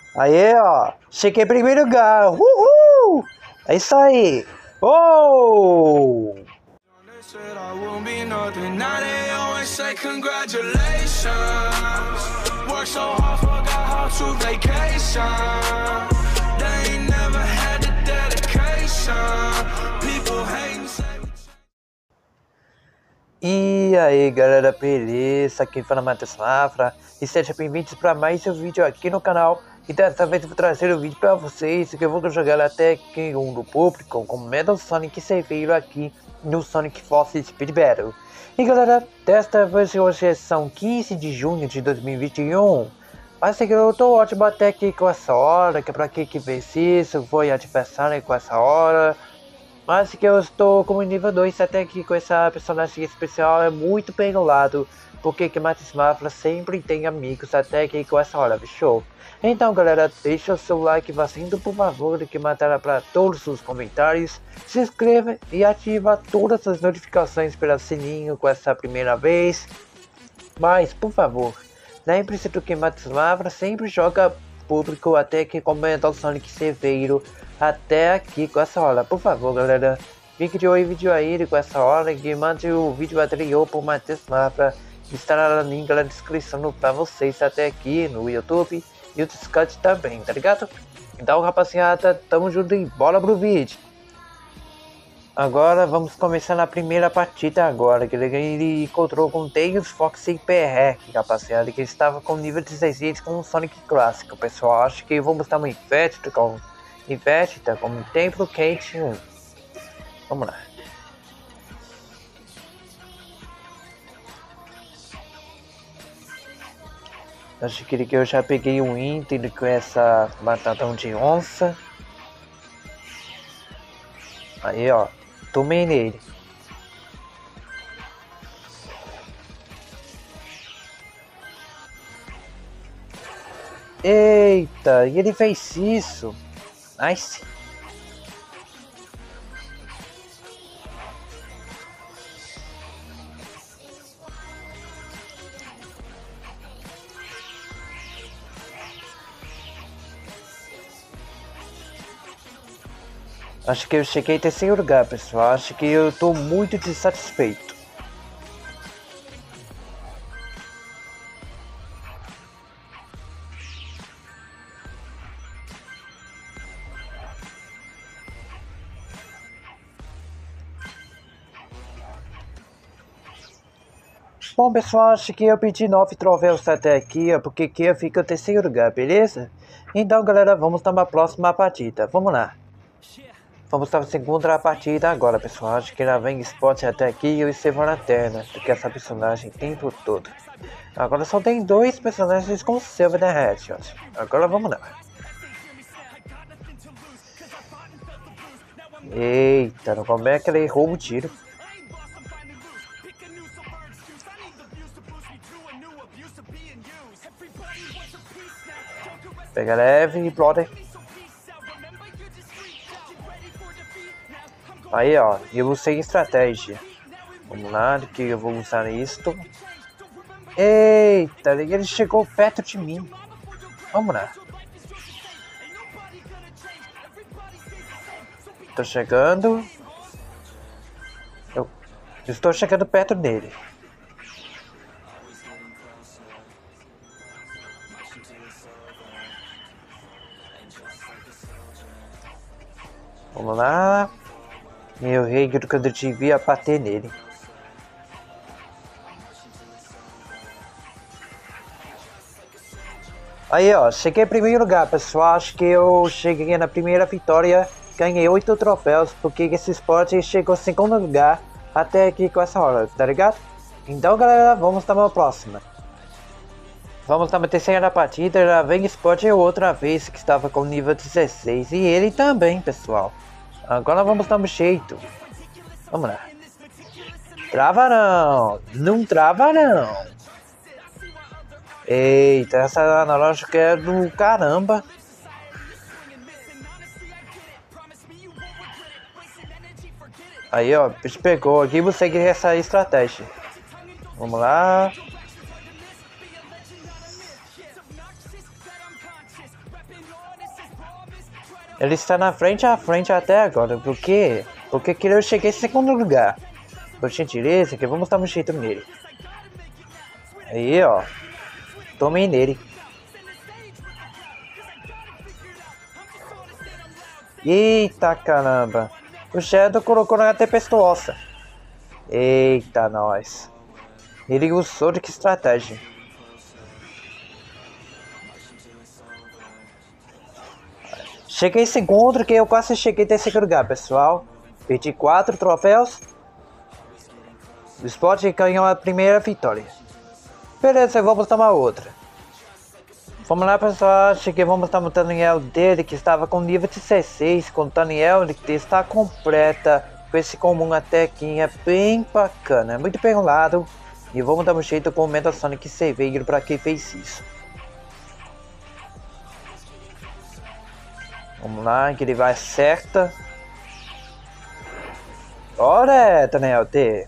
Aí, ó. Cheguei em primeiro lugar. Uhul! É isso aí. Oh! Said I won't be nothing. Now they always say congratulations. Worked so hard, forgot how to vacation. They ain't never had the dedication. People hating, say. E aí galera, beleza? Aqui fala Matheus Mafra e sejam bem-vindos para mais um vídeo aqui no canal. E dessa vez eu vou trazer um vídeo para vocês que eu vou jogar até aqui no público com Metal Sonic Severo aqui no Sonic Force Speed Battle. E galera, desta vez hoje são 15 de junho de 2021. Mas que eu tô ótimo até aqui com essa hora, que pra que vence isso, foi adversário com essa hora. Mas que eu estou como nível 2 até aqui com essa personagem especial é muito bem no lado, porque que Matheus Mafra sempre tem amigos até aqui com essa hora, show? Então galera, deixa o seu like vazando por favor, que matará para todos os comentários, se inscreva e ativa todas as notificações pelo sininho com essa primeira vez. Mas por favor, lembre-se do que Matheus Mafra sempre joga público até que comenta o Sonic Severo até aqui com essa hora. Por favor galera, fique de olho vídeo aí com essa hora e mande o vídeo anterior por Matheus Mafra, que estará no link na descrição para vocês até aqui no YouTube e o Discord também, tá ligado? Então rapaziada, tamo junto e bora pro vídeo. Agora vamos começar na primeira partida agora, que ele encontrou com Tails, Fox e PR, rapaziada, que estava com nível 16 com o Sonic clássico. Pessoal, acho que vou mostrar um Invecta com Templo Quente 1. Vamos lá. Acho que eu já peguei um Inter com essa batatão de onça. Aí ó, tomei nele. Eita, e ele fez isso. Nice. Acho que eu cheguei em terceiro lugar, pessoal. Acho que eu tô muito insatisfeito. Bom pessoal, acho que eu pedi 9 troféus até aqui, porque aqui eu fico em terceiro lugar, beleza? Então galera, vamos para a próxima partida, vamos lá. Vamos para a segunda partida agora pessoal, acho que lá vem Spot até aqui e eu Silver Lanterna, porque essa personagem o tempo todo. Agora só tem 2 personagens com Silver na Headshot, agora vamos lá. Eita, como é que ele errou o tiro? Pega leve, brother. Aí ó, eu usei estratégia. Vamos lá, que eu vou usar isto. Eita, ele chegou perto de mim. Vamos lá. Tô chegando. Eu estou chegando perto dele. Vamos lá. Meu rei, quando eu devia bater nele. Aí ó, cheguei em primeiro lugar pessoal. Acho que eu cheguei na primeira vitória. Ganhei 8 troféus, porque esse esporte chegou em segundo lugar até aqui com essa hora, tá ligado? Então galera, vamos para a próxima. Vamos para a terceira partida, já vem Spot outra vez que estava com nível 16 e ele também, pessoal. Agora vamos dar um jeito. Vamos lá. Trava não, não trava não. Eita, essa analógica é do caramba. Aí ó, bicho pegou aqui, você segue essa estratégia. Vamos lá. Ele está na frente até agora. Por quê? Porque eu cheguei em segundo lugar. Por gentileza, que vamos dar um jeito nele. Aí, ó. Tomei nele. Eita caramba. O Shadow colocou na tempestuosa. Eita nós. Ele usou de que estratégia? Cheguei em segundo, que eu quase cheguei em terceiro lugar, pessoal. Perdi 4 troféus. O Sport ganhou a primeira vitória. Beleza, vamos tomar outra. Vamos lá, pessoal. Acho que vamos estar montando o Daniel dele, que estava com nível 16. Com o Daniel, ele está completa. Com esse comum até aqui, é bem bacana. É muito bem rolado. E vamos dar um jeito com o Metal Sonic Saveiro para quem fez isso. Vamos lá, que ele vai certa. Ora, Daniel T.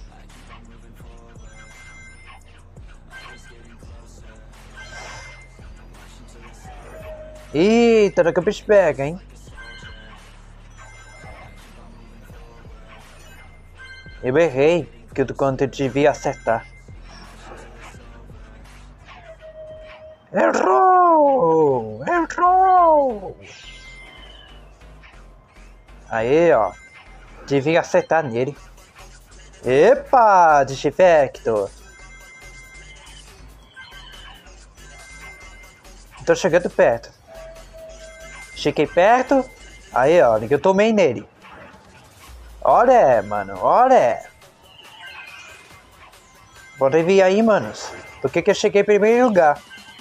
Eita, que o bicho pega, hein? Eu errei, que do quanto eu devia acertar. Errou! Errou! Aí, ó. Devia acertar nele. Epa, Desfecto! Tô chegando perto. Cheguei perto. Aí, ó, eu tomei nele. Olha, mano, olha. Pode vir aí, manos. Por que eu cheguei em primeiro lugar?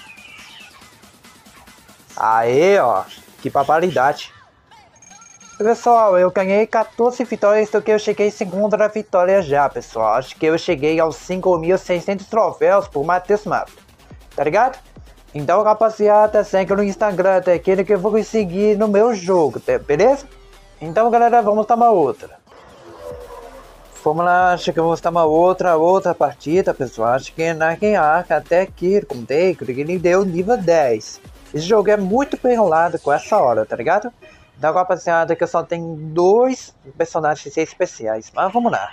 Aí, ó. Que barbaridade. Pessoal, eu ganhei 14 vitórias do que eu cheguei em segunda vitória já, pessoal. Acho que eu cheguei aos 5.600 troféus por Matheus Map. Tá ligado? Então, rapaziada, segue no Instagram, até aquele que eu vou seguir no meu jogo, tá? Beleza? Então, galera, vamos tomar outra. Vamos lá, acho que vamos tomar outra partida, pessoal. Acho que na Arca até aqui, contei, que ele deu nível 10. Esse jogo é muito bem rolado com essa hora, tá ligado? Então, rapaziada, que eu só tenho 2 personagens especiais, mas vamos lá.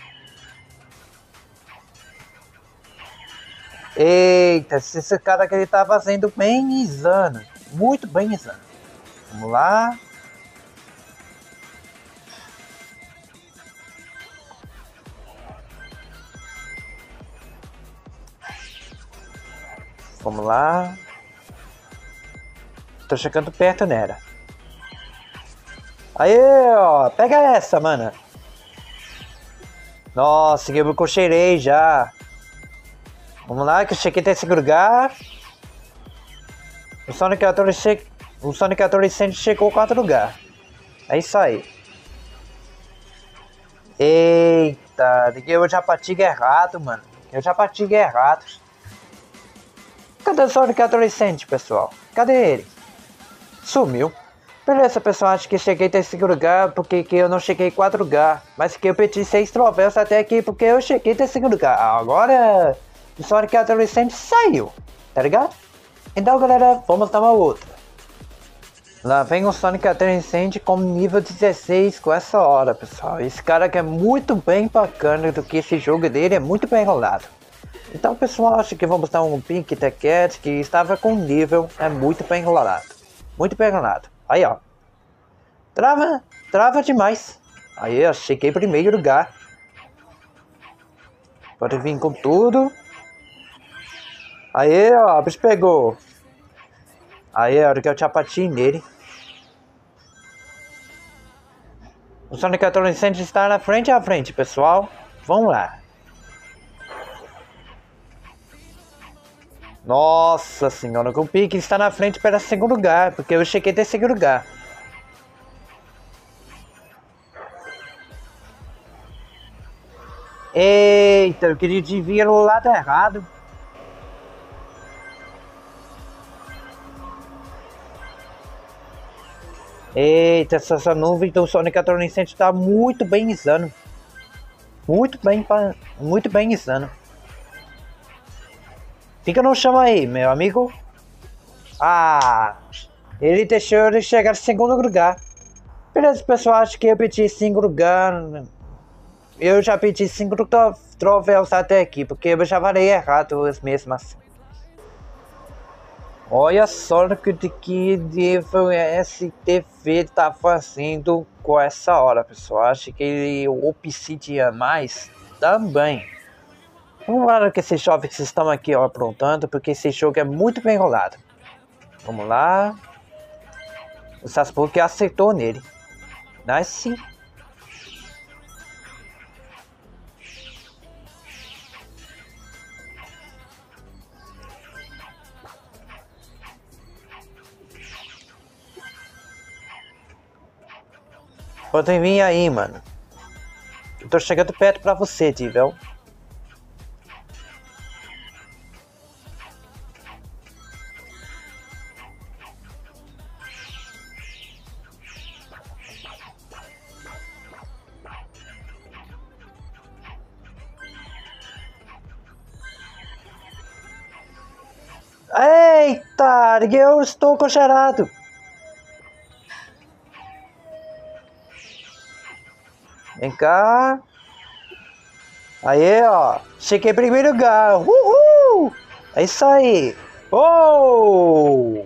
Eita, esse cara que ele tá fazendo bem insano. Muito bem insano. Vamos lá. Vamos lá. Tô chegando perto nela. Aí, ó. Pega essa, mano. Nossa, eu me cocheirei já. Vamos lá, que eu cheguei em terceiro lugar. O Sonic Adolescente chegou em quarto lugar. É isso aí. Eita, eu já bati errado, mano. Eu já bati errado. Cadê o Sonic Adolescente, pessoal? Cadê ele? Sumiu. Beleza, pessoal, acho que cheguei em terceiro lugar porque eu não cheguei em quarto lugar. Mas que eu perdi 6 troféus até aqui porque eu cheguei em terceiro lugar. Agora o Sonic Adolescente saiu, tá ligado? Então, galera, vamos dar uma outra. Lá vem o Sonic Adolescente com nível 16 com essa hora, pessoal. Esse cara que é muito bem bacana do que esse jogo dele é muito bem rolado. Então, pessoal, acho que vamos dar um Pink The Cat que estava com nível é muito bem rolado. Muito bem rolado. Aí, ó. Trava demais. Aí, eu cheguei em primeiro lugar. Pode vir com tudo. Aí, ó, o bicho pegou. Aí, a hora que eu chapati nele. O Sonic Adolescente está na frente, pessoal. Vamos lá. Nossa senhora, o Pique está na frente para segundo lugar, porque eu cheguei em segundo lugar. Eita, eu queria desviar no lado errado. Eita, essa nuvem do Sonic Adolescente está muito bem insano. Muito bem insano. Fica no chão aí, meu amigo. Ah, Ele deixou ele chegar em segundo lugar. Beleza, pessoal, acho que eu pedi 5 lugares. Eu já pedi 5 troféus até aqui, porque eu já falei errado mesmo assim. Olha só o que esse TV tá fazendo com essa hora, pessoal. Acho que o Obsidian mais também. Vamos lá que esses jovens estão aqui ó, aprontando, porque esse jogo é muito bem enrolado. Vamos lá. O Sasuke acertou nele. Nice. Pode vir aí, mano. Eu tô chegando perto pra você, Divel. Eita, eu estou congelado. Vem cá. Aí, ó. Cheguei em primeiro lugar. Uhul! É isso aí. Oh!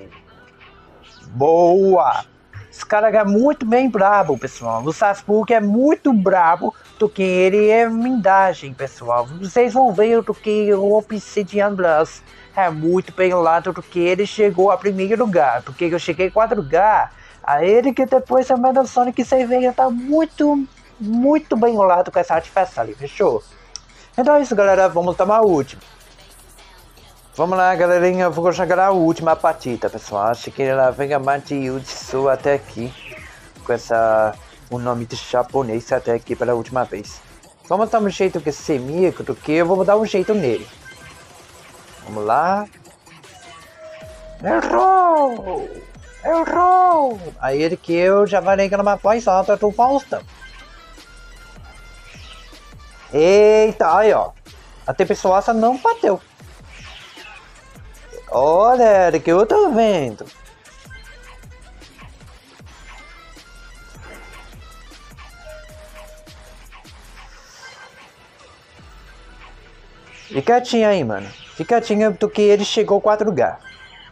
Boa! Esse cara é muito bem brabo, pessoal. O Sasuke é muito brabo do que ele é mindagem, pessoal. Vocês vão ver do que o Obsidian Blast é muito bem lado do que ele chegou a primeiro lugar. Porque eu cheguei em quarto lugar. A ele que depois a Metal Sonic você veio tá muito bem enrolado com essa artificial ali, fechou? Então é isso, galera, vamos tomar a última. Vamos lá, galerinha, eu vou jogar a última partida, pessoal. Acho que ela vem a mais de Jutsu até aqui. Com o nome de japonês até aqui pela última vez. Vamos dar um jeito que esse mico, do que eu vou dar um jeito nele. Vamos lá. Errou! Errou! Aí ele que eu já falei que era uma voz alta do Faustão. Eita, aí ó. A tempestade não bateu. Olha, que eu tô vendo. Fica quietinho aí, mano. Fica quietinho do que ele chegou ao 4 lugar.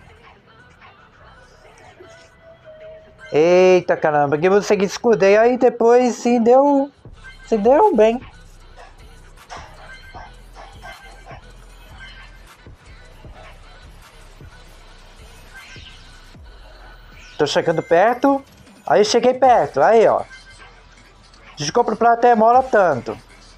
Eita caramba, que você que escudei aí depois se deu bem. Tô chegando perto. Aí cheguei perto. Aí, ó. Desculpa pra até demora tanto.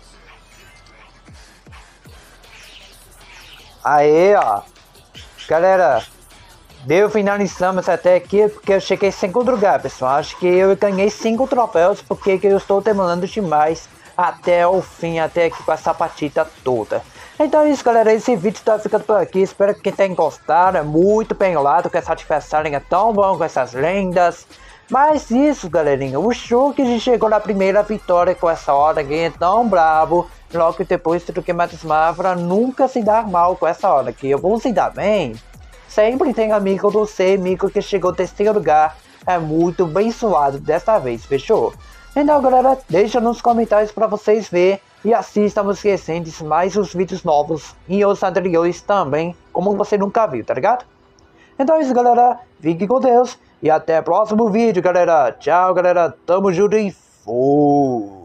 Aí, ó. Galera. Deu finalizamos até aqui porque eu cheguei em segundo lugar, pessoal. Acho que eu ganhei 5 troféus porque eu estou demorando demais até o fim, até aqui com essa partida toda. Então é isso, galera, esse vídeo tá ficando por aqui, espero que quem tenha gostado, é muito bem enrolado com essa adversária, é tão bom com essas lendas. Mas isso, galerinha, o Shulk chegou na primeira vitória com essa hora aqui, é tão bravo, logo depois do que Matos Mafra nunca se dá mal com essa hora aqui, eu vou se dar bem. Sempre tem amigo do C, amigo que chegou em terceiro lugar, é muito bem suado dessa vez, fechou? Então, galera, deixa nos comentários para vocês verem e assistam os recentes mais os vídeos novos e os anteriores também, como você nunca viu, tá ligado? Então é isso, galera, fique com Deus e até o próximo vídeo, galera. Tchau, galera, tamo junto e fui!